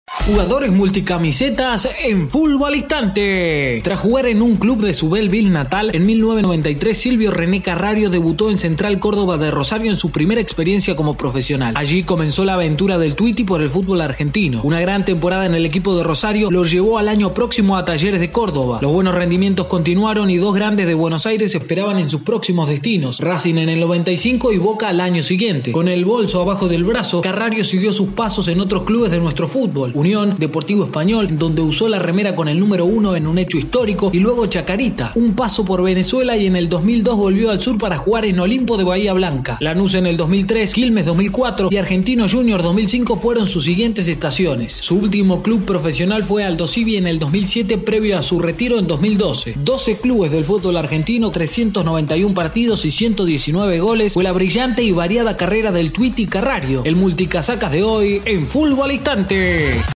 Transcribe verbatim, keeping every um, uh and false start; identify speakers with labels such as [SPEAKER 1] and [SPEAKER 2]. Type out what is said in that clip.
[SPEAKER 1] Jugadores multicamisetas en Fútbol al Instante. Tras jugar en un club de su Belleville natal, en mil novecientos noventa y tres Silvio René Carrario debutó en Central Córdoba de Rosario en su primera experiencia como profesional. Allí comenzó la aventura del Twitty por el fútbol argentino. Una gran temporada en el equipo de Rosario lo llevó al año próximo a Talleres de Córdoba. Los buenos rendimientos continuaron y dos grandes de Buenos Aires esperaban en sus próximos destinos: Racing en el noventa y cinco y Boca al año siguiente. Con el bolso abajo del brazo, Carrario siguió sus pasos en otros clubes de nuestro fútbol: Unión, Deportivo Español, donde usó la remera con el número uno en un hecho histórico, y luego Chacarita, un paso por Venezuela, y en el dos mil dos volvió al sur para jugar en Olimpo de Bahía Blanca. Lanús en el dos mil tres, Quilmes dos mil cuatro y Argentino Junior dos mil cinco fueron sus siguientes estaciones. Su último club profesional fue Aldo Civi en el dos mil siete, previo a su retiro en dos mil doce. doce clubes del fútbol argentino, trescientos noventa y uno partidos y ciento diecinueve goles fue la brillante y variada carrera del Twitty Carrario, el multicasacas de hoy en Fútbol al Instante.